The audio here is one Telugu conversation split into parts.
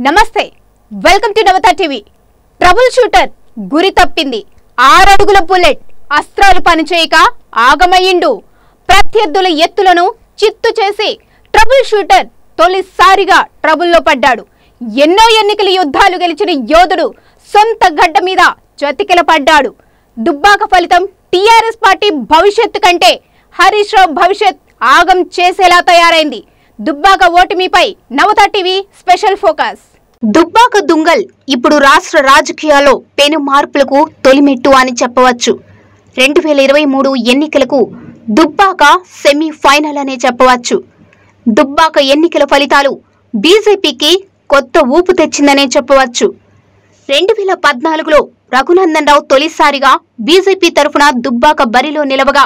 నమస్తే welcome to Navata TV. Trouble shooter గురి తప్పింది। 6 అడుగుల బుల్లెట్ అస్త్రాలు పనిచేయక ఆగమయ్యిండు। ప్రత్యర్థుల ఎత్తులను చిత్తు చేసి ట్రబుల్ షూటర్ తొలిసారిగా ట్రబుల్లో పడ్డాడు। ఎన్నో ఎన్నికల యుద్ధాలు గెలిచిన యోధుడు సొంత గడ్డ మీద చతికిల పడ్డాడు। దుబ్బాక ఫలితం టీఆర్ఎస్ పార్టీ భవిష్యత్తు కంటే హరీష్ రావు భవిష్యత్ ఆగం చేసేలా తయారైంది। దుబ్బాక ఓటమిపై Navata TV special focus. Dubbaka దుంగల్ ఇప్పుడు రాష్ట్ర రాజకీయాల్లో పెను మార్పులకు తొలిమెట్టు అని చెప్పవచ్చు। 2023 ఎన్నికలకు దుబ్బాక సెమీ ఫైనల్ అనే చెప్పవచ్చు। దుబ్బాక ఎన్నికల ఫలితాలు బీజేపీకి కొత్త ఊపు తెచ్చిందనే చెప్పవచ్చు। 2014లో రఘునందన్ రావు తొలిసారిగా బీజేపీ తరఫున దుబ్బాక బరిలో నిలవగా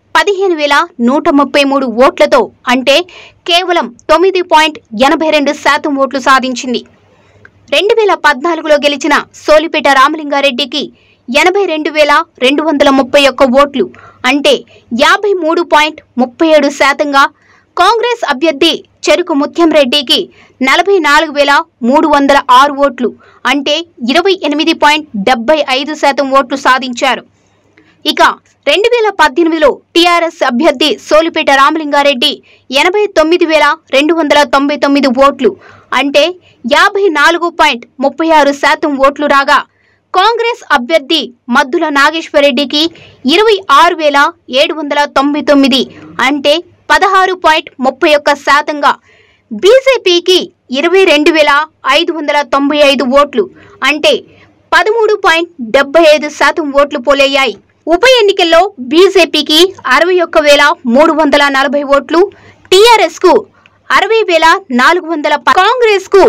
15,133 ఓట్లతో అంటే కేవలం 9.82% ఓట్లు సాధించింది। 2014లో గెలిచిన సోలిపేట రామలింగారెడ్డికి 82,231 ఓట్లు అంటే 53.37%గా, కాంగ్రెస్ అభ్యర్థి చెరుకు ముత్యం రెడ్డికి 44,306 ఓట్లు అంటే 28.75% ఓట్లు సాధించారు। ఇక 2018లో టీఆర్ఎస్ అభ్యర్థి సోలిపేట రామలింగారెడ్డి 89,299 ఓట్లు అంటే 54.36% ఓట్లు రాగా, కాంగ్రెస్ అభ్యర్థి మద్దుల నాగేశ్వరరెడ్డికి 26,799 అంటే 16.31%గా, బీజేపీకి 22,595 ఓట్లు అంటే 13.75% ఓట్లు పోలయ్యాయి। ఉప ఎన్నికల్లో బీజేపీకి 61,340 ఓట్లు, టీఆర్ఎస్ కు 60,400, కాంగ్రెస్ కు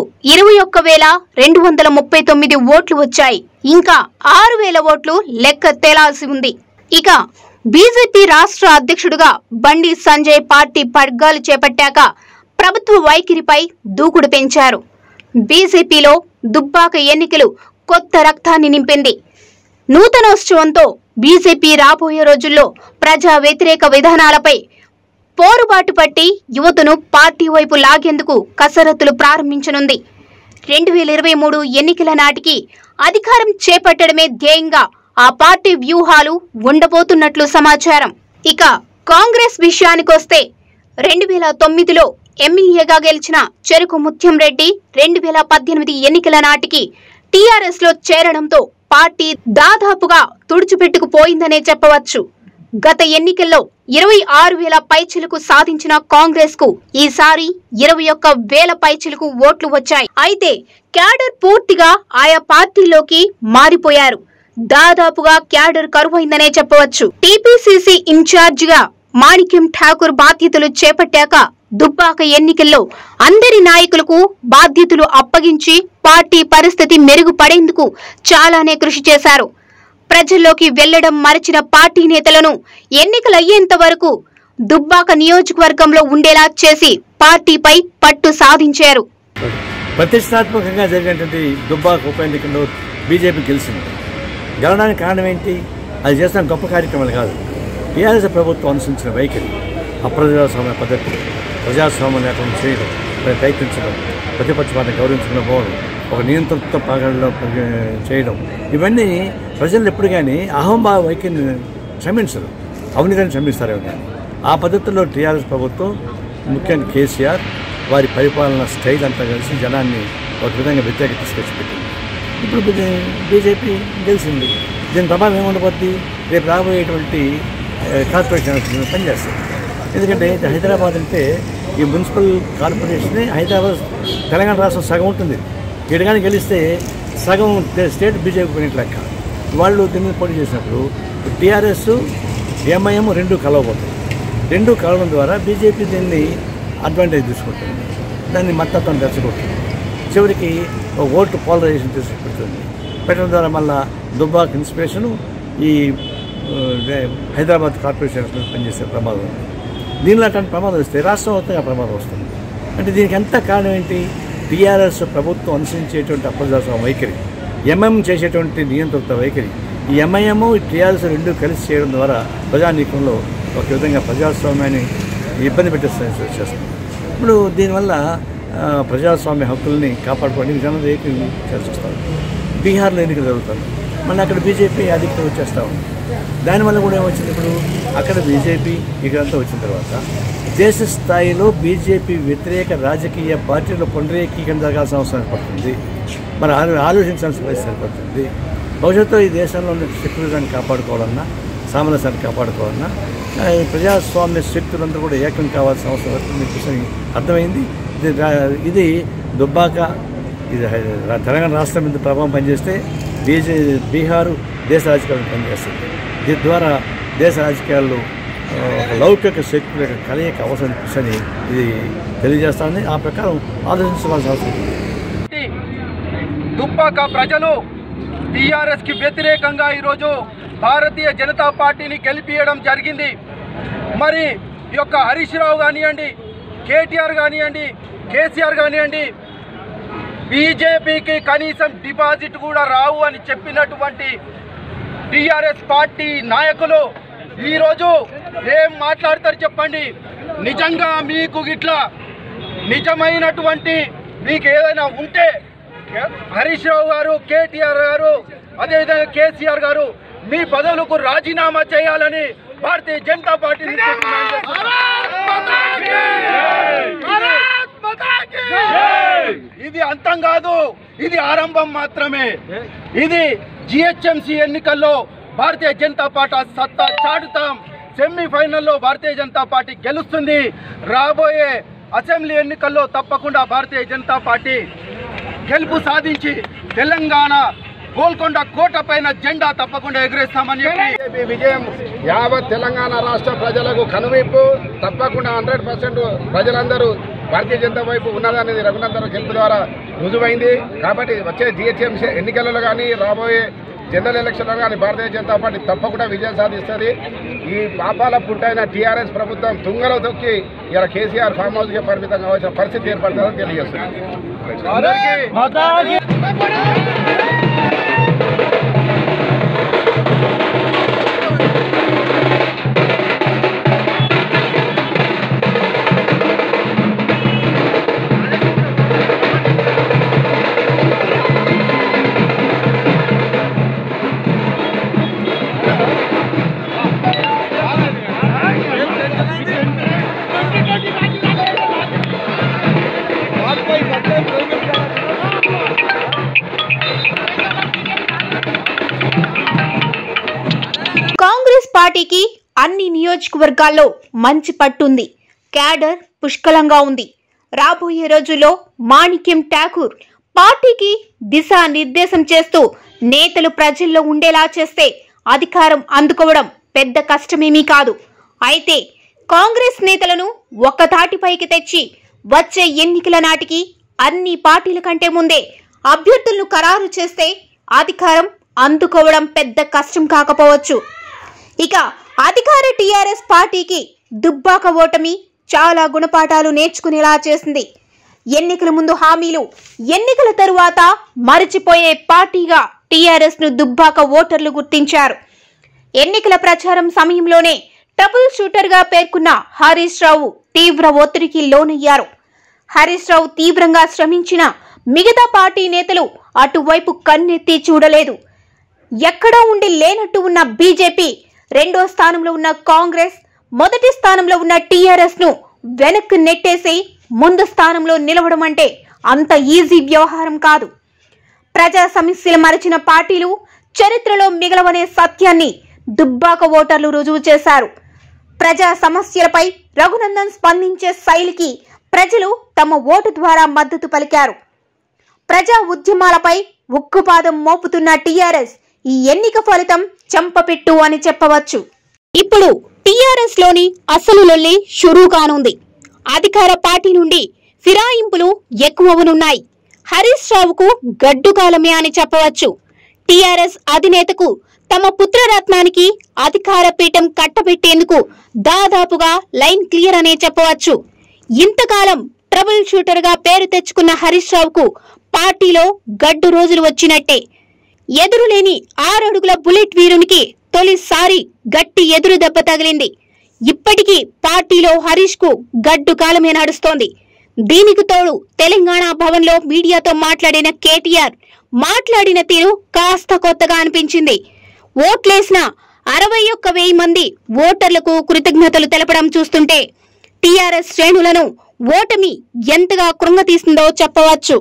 21,239 ఓట్లు వచ్చాయి। ఇంకా 6,000 ఓట్లు లెక్క తేలాల్సి ఉంది। ఇక బీజేపీ రాష్ట్ర అధ్యక్షుడిగా బండి సంజయ్ పార్టీ పగ్గాలు చేపట్టాక ప్రభుత్వ వైఖరిపై దూకుడు పెంచారు। బీజేపీలో దుబ్బాక ఎన్నికలు కొత్త రక్తాన్ని నింపింది। నూతనోత్సవంతో బీజేపీ రాబోయే రోజుల్లో ప్రజా వ్యతిరేక విధానాలపై పోరుబాటు పట్టి యువతను పార్టీ వైపు లాగేందుకు కసరత్తులు ప్రారంభించనుంది। 2023 ఎన్నికల నాటికి అధికారం చేపట్టడమే ధ్యేయంగా ఆ పార్టీ వ్యూహాలు ఉండబోతున్నట్లు సమాచారం। ఇక కాంగ్రెస్ విషయానికొస్తే 2009లో ఎమ్మెల్యేగా గెలిచిన చెరుకు ముత్యం రెడ్డి 2018 ఎన్నికల నాటికి టీఆర్ఎస్ లో చేరడంతో పార్టీ దాదాపుగా తుడిచిపెట్టుకుపోయిందనే చెప్పవచ్చు। గత ఎన్నికల్లో 26,000 పైచిలకు సాధించిన కాంగ్రెస్ కు ఈసారి 21,000 పైచిలకు ఓట్లు వచ్చాయి। అయితే క్యాడర్ పూర్తిగా ఆయా పార్టీలోకి మారిపోయారు। దాదాపుగా క్యాడర్ కరువైందనే చెప్పవచ్చు। టీపీసీసీ ఇన్ఛార్జిగా మాణిక్యం ఠాకూర్ బాధ్యతలు చేపట్టాక దుబ్బాక ఎన్నికల్లో అందరి నాయకులకు బాధ్యతలు అప్పగించి పార్టీ పరిస్థితి మెరుగుపడేందుకు చాలానే కృషి చేశారు। ప్రజల్లోకి వెళ్లడం మరచిన పార్టీ నేతలను ఎన్నికలయ్యేంత వరకు దుబ్బాక నియోజకవర్గంలో ఉండేలా చేసి పార్టీపై పట్టు సాధించారు। ప్రతిష్టాత్మకంగా జరిగినటువంటి దుబ్బాక ఉప ఎన్నికల్లో బీజేపీ గెలిచింది। గెలవడానికి కారణం ఏంటి? అది చేసిన గొప్ప కార్యక్రమాలు కాదు, టీఆర్ఎస్ ప్రభుత్వం అనుసరించిన వైఖరి, అప్రజాస్వామ్య పద్ధతులు, ప్రజాస్వామ్యం లేకుండా చేయడం, ప్రయత్నించడం, ప్రతిపక్షాన్ని గౌరవించడం పోవడం, ఒక నియంత్రణతో పాలనలో చేయడం, ఇవన్నీ ప్రజలు ఎప్పుడు కానీ అహంభావ వైఖరిని క్షమించరు, అవినీతిని క్షమిస్తారు కానీ ఆ పద్ధతుల్లో టీఆర్ఎస్ ప్రభుత్వం, ముఖ్యంగా కేసీఆర్ వారి పరిపాలన స్టైల్ అంతా కలిసి జనాన్ని ఒక విధంగా వ్యతిరేకత తీసుకొచ్చి పెట్టింది। ఇప్పుడు బీజేపీ గెలిచింది, దీని ప్రభావం ఏముండబోద్ది? రేపు రాబోయేటువంటి కార్పొరేషన్ పనిచేస్తుంది। ఎందుకంటే హైదరాబాద్ అంటే ఈ మున్సిపల్ కార్పొరేషన్ హైదరాబాద్ తెలంగాణ రాష్ట్రం సగం ఉంటుంది, ఎడగాని గెలిస్తే సగం స్టేట్ బీజేపీ పోయినట్టు లెక్క। వాళ్ళు దీన్ని పోటీ చేసినప్పుడు టీఆర్ఎస్ ఎంఐఎం రెండు కలవబోతుంది, రెండు కలవడం ద్వారా బీజేపీ దీన్ని అడ్వాంటేజ్ తీసుకుంటుంది, దాన్ని మద్దతుని తెచ్చుకుంటుంది, చివరికి ఓటు పోలరైజేషన్ తీసుకుంటుంది, పెట్టడం ద్వారా మళ్ళీ దుబ్బాక ఇన్స్పిరేషను ఈ హైదరాబాద్ కార్పొరేషన్ పనిచేసే ప్రమాదం ఉంది। దీనిలో అటువంటి ప్రమాదం వస్తే రాష్ట్రం మొత్తంగా ప్రమాదం వస్తుంది। అంటే దీనికి ఎంత కారణం ఏంటి? టీఆర్ఎస్ ప్రభుత్వం అనుసరించేటువంటి అప్రజాస్వామ్య వైఖరి, ఎంఐఎం చేసేటువంటి నియంత్రిత వైఖరి, ఈ ఎంఐఎం టీఆర్ఎస్ రెండు కలిసి చేయడం ద్వారా ప్రజానీకంలో ఒక విధంగా ప్రజాస్వామ్యాన్ని ఇబ్బంది పెట్టేస్తుంది చేస్తుంది। ఇప్పుడు దీనివల్ల ప్రజాస్వామ్య హక్కుల్ని కాపాడుకోవడానికి జనం ఏకీకరణ చేస్తారు. బీహార్లో ఎన్నికలు జరుగుతాయి, మళ్ళీ అక్కడ బీజేపీ అధికారం వచ్చేస్తూ ఉంది. దానివల్ల కూడా ఏమొచ్చింది, ఇప్పుడు అక్కడ బీజేపీ ఇక్కడంతా వచ్చిన తర్వాత దేశ స్థాయిలో బీజేపీ వ్యతిరేక రాజకీయ పార్టీలు పునరేకీకరణ జరగాల్సిన అవసరం ఏర్పడుతుంది. మరి ఆలోచించాల్సిన పరిస్థితి ఏర్పడుతుంది. భవిష్యత్తులో ఈ దేశంలో ఉన్న సెక్యులరిజాన్ని కాపాడుకోవాలన్నా, సామరస్యాన్ని కాపాడుకోవాలన్నా ప్రజాస్వామ్య శక్తులందరూ కూడా ఏకం కావాల్సిన అవసరం వస్తుంది. అర్థమైంది. ఇది దుబ్బాక, ఇది తెలంగాణ రాష్ట్రం మీద ప్రభావం పనిచేస్తే బీహారు దేశ రాజకీయాలను పనిచేస్తుంది. దీని ద్వారా దేశ రాజకీయాల్లో లౌకిక శక్తుల యొక్క కలయిక అవసరం అని ఇది తెలియజేస్తుంది. ఆ ప్రకారం ఆలోచించవలసిన అవసరం ఉంది. దుబ్బాక ప్రజలు టీఆర్ఎస్కి వ్యతిరేకంగా ఈరోజు భారతీయ జనతా పార్టీని గెలిపియడం జరిగింది. మరి ఈ యొక్క హరీష్ రావు కానివ్వండి, కేటీఆర్ కానివ్వండి, కేసీఆర్ కానివ్వండి, బీజేపీకి కనీసం డిపాజిట్ కూడా రావు అని చెప్పినటువంటి టీఆర్ఎస్ పార్టీ నాయకులు ఈరోజు ఏం మాట్లాడతారు చెప్పండి. నిజంగా మీకు గిట్లా నిజమైనటువంటి మీకు ఏదైనా ఉంటే హరీష్ రావు గారు, కేటీఆర్ గారు, అదేవిధంగా కేసీఆర్ గారు మీ పదవులకు రాజీనామా చేయాలని భారతీయ జనతా పార్టీ ఇది అంతం కాదు, ఇది ఆరంభం మాత్రమే. ఇది జిహెచ్ఎంసీ ఎన్నికల్లో భారతీయ జనతా పార్టీ సత్తా చాటుతాం. సెమీఫైనల్లో భారతీయ జనతా పార్టీ గెలుస్తుంది. రాబోయే అసెంబ్లీ ఎన్నికల్లో తప్పకుండా భారతీయ జనతా పార్టీ గెలుపు సాధించి తెలంగాణ గోల్కొండ కోట పైన జెండా తప్పకుండా ఎగురేస్తామని చెప్పి విజయం యావత్ తెలంగాణ రాష్ట్ర ప్రజలకు కనువిప్పు. తప్పకుండా 100% ప్రజలందరూ భారతీయ జనతా వైపు ఉన్నదనేది రఘునందన్ గెలుపు ద్వారా రుజువైంది. కాబట్టి వచ్చే జిహెచ్ఎంసీ ఎన్నికలలో కానీ రాబోయే జనరల్ ఎలక్షన్లో కానీ భారతీయ జనతా పార్టీ తప్పకుండా విజయం సాధిస్తుంది. ఈ పాపాల పుట్టైన టీఆర్ఎస్ ప్రభుత్వం తుంగలో తొక్కి ఇలా కేసీఆర్ ఫామ్ హౌస్కి పరిమితం కావాల్సిన పరిస్థితి ఏర్పడుతుందని తెలియజేస్తుంది. కాంగ్రెస్ పార్టీకి అన్ని నియోజకవర్గాల్లో మంచి పట్టుంది. క్యాడర్ పుష్కలంగా ఉంది. రాబోయే రోజుల్లో మాణిక్యం ఠాకూర్ పార్టీకి దిశానిర్దేశం చేస్తూ నేతలు ప్రజల్లో ఉండేలా చేస్తే అధికారం అందుకోవడం పెద్ద కష్టమేమీ కాదు. అయితే కాంగ్రెస్ నేతలను ఒక్కతాటిపైకి తెచ్చి వచ్చే ఎన్నికల నాటికి అన్ని పార్టీల కంటే ముందే అభ్యర్థులను ఖరారు చేస్తే అధికారం అందుకోవడం పెద్ద కష్టం కాకపోవచ్చు. ఇక అధికార టీఆర్ఎస్ పార్టీకి దుబ్బాక ఓటమి చాలా గుణపాఠాలు నేర్చుకునేలా చేసింది. ఎన్నికల ముందు హామీలు, ఎన్నికల తరువాత మరిచిపోయే పార్టీగా టీఆర్ఎస్ ను దుబ్బాక ఓటర్లు గుర్తించారు. ఎన్నికల ప్రచారం సమయంలోనే ట్రబుల్ షూటర్ గా పేర్కొన్న హరీష్ రావు తీవ్ర ఒత్తిడికి లోనయ్యారు. హరీష్ రావు తీవ్రంగా శ్రమించిన మిగతా పార్టీ నేతలు అటువైపు కన్నెత్తి చూడలేదు. ఎక్కడో ఉండి లేనట్టు ఉన్న బీజేపీ, రెండో స్థానంలో ఉన్న కాంగ్రెస్, మొదటి స్థానంలో ఉన్న టీఆర్ఎస్ ను వెనక్కి నెట్టేసి ముందు స్థానంలో నిలవడం అంటే అంత ఈజీ వ్యవహారం కాదు. ప్రజా సమస్యలు మరిచిన పార్టీలు చరిత్రలో మిగలవనే సత్యాన్ని దుబ్బాక ఓటర్లు రుజువు చేశారు. ప్రజా సమస్యలపై రఘునందన్ స్పందించే శైలికి ప్రజలు తమ ఓటు ద్వారా మద్దతు పలికారు. ప్రజా ఉద్యమాలపై ఉక్కుపాదం మోపుతున్న టీఆర్ఎస్ ఈ ఎన్నిక ఫలితం చెంపపెట్టు అని చెప్పవచ్చు. ఇప్పుడు టీఆర్ఎస్ లోని అసలు లొల్లి షురూ కానుంది. అధికార పార్టీ నుండి ఫిరాయింపులు ఎక్కువనున్నాయి. హరీష్ రావుకు గడ్డు కాలమే అని చెప్పవచ్చు. టీఆర్ఎస్ అధినేతకు తమ పుత్రరత్నానికి అధికార పీఠం కట్టబెట్టేందుకు దాదాపుగా లైన్ క్లియర్ అనే చెప్పవచ్చు. ఇంతకాలం ట్రబుల్ షూటర్ గా పేరు తెచ్చుకున్న హరీష్ రావుకు పార్టీలో గడ్డు రోజులు వచ్చినట్టే. ఎదురులేని 6 అడుగుల బుల్లెట్ వీరునికి తొలిసారి గట్టి ఎదురు దెబ్బ తగిలింది. ఇప్పటికీ పార్టీలో హరీష్ కు గడ్డు కాలమే నడుస్తోంది. దీనికి తోడు తెలంగాణ భవన్ లో మీడియాతో మాట్లాడిన కేటీఆర్ మాట్లాడిన తీరు కాస్త కొత్తగా అనిపించింది. ఓట్లేసిన 61,000 మంది ఓటర్లకు కృతజ్ఞతలు తెలపడం చూస్తుంటే టీఆర్ఎస్ శ్రేణులను ఓటమి ఎంతగా కృంగతీస్తుందో చెప్పవచ్చు.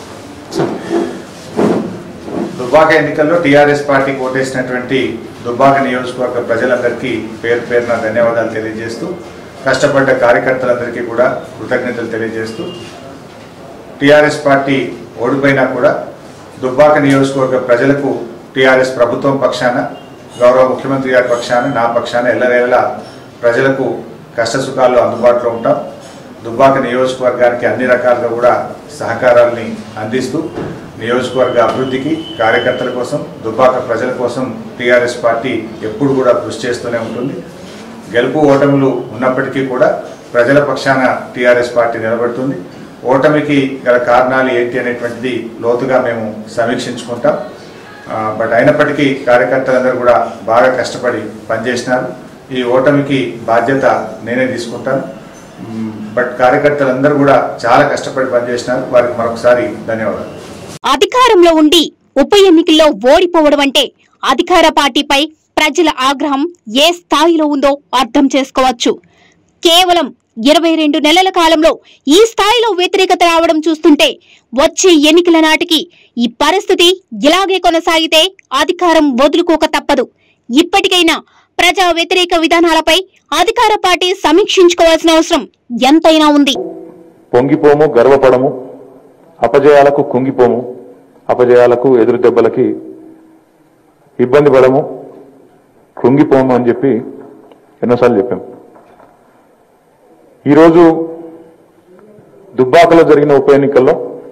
దుబ్బాక ఎన్నికల్లో టీఆర్ఎస్ పార్టీకి ఓటేసినటువంటి దుబ్బాక నియోజకవర్గ ప్రజలందరికీ పేరు పేరున ధన్యవాదాలు తెలియజేస్తూ, కష్టపడ్డ కార్యకర్తలందరికీ కూడా కృతజ్ఞతలు తెలియజేస్తూ, టీఆర్ఎస్ పార్టీ ఓడిపోయినా కూడా దుబ్బాక నియోజకవర్గ ప్రజలకు టీఆర్ఎస్ ప్రభుత్వం పక్షాన, గౌరవ ముఖ్యమంత్రి గారి పక్షాన, నా పక్షాన ఎల్లవేళలా ప్రజలకు కష్టసుఖాల్లో అందుబాటులో ఉంటాం. దుబ్బాక నియోజకవర్గానికి అన్ని రకాలుగా కూడా సహకారాలని అందిస్తూ నియోజకవర్గ అభివృద్ధికి, కార్యకర్తల కోసం, దుబ్బాక ప్రజల కోసం టీఆర్ఎస్ పార్టీ ఎప్పుడు కూడా కృషి చేస్తూనే ఉంటుంది. గెలుపు ఓటములు ఉన్నప్పటికీ కూడా ప్రజల పక్షాన టీఆర్ఎస్ పార్టీ నిలబడుతుంది. ఓటమికి గల కారణాలు ఏంటి అనేటువంటిది లోతుగా మేము సమీక్షించుకుంటాం. బట్ అయినప్పటికీ కార్యకర్తలందరూ కూడా బాగా కష్టపడి పనిచేసినారు. ఈ ఓటమికి బాధ్యత నేనే తీసుకుంటాను. బట్ కార్యకర్తలందరూ కూడా చాలా కష్టపడి పనిచేసినారు. వారికి మరొకసారి ధన్యవాదాలు. అధికారంలో ఉండి ఉప ఎన్నికల్లో ఓడిపోవడం అంటే అధికార పార్టీపై ప్రజల ఆగ్రహం ఏ స్థాయిలో ఉందో అర్థం చేసుకోవచ్చు. కేవలం 22 నెలల కాలంలో ఈ స్థాయిలో వ్యతిరేకత రావడం చూస్తుంటే వచ్చే ఎన్నికల నాటికి ఈ పరిస్థితి ఇలాగే కొనసాగితే అధికారం వదులుకోక తప్పదు. ఇప్పటికైనా ప్రజా వ్యతిరేక విధానాలపై అధికార పార్టీ సమీక్షించుకోవాల్సిన అవసరం ఎంతైనా ఉంది. పొంగిపోము, గర్వపడము, అపజయాలకు కుంగిపోము, అపజయాలకు ఎదురు దెబ్బలకి ఇబ్బంది పడము, కృంగిపోము అని చెప్పి ఎన్నోసార్లు చెప్పాం. ఈరోజు దుబ్బాకలో జరిగిన ఉప ఎన్నికల్లో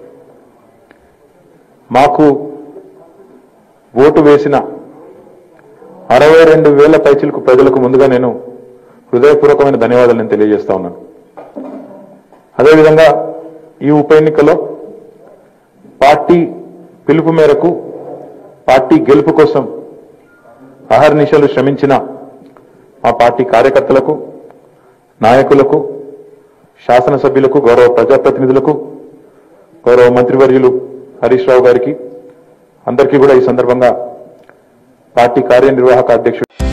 మాకు ఓటు వేసిన 62,000 పైచిలకు ప్రజలకు ముందుగా నేను హృదయపూర్వకమైన ధన్యవాదాలు నేను తెలియజేస్తా ఉన్నాను. అదేవిధంగా ఈ ఉప ఎన్నికలో పార్టీ పిలుపు మేరకు పార్టీ గెలుపు కోసం అహర్నిశలు శ్రమించిన మా పార్టీ కార్యకర్తలకు, నాయకులకు, శాసనసభ్యులకు, గౌరవ ప్రజాప్రతినిధులకు, గౌరవ మంత్రివర్యులు హరీష్ రావు గారికి అందరికీ కూడా ఈ సందర్భంగా పార్టీ కార్యనిర్వాహక అధ్యక్షుడు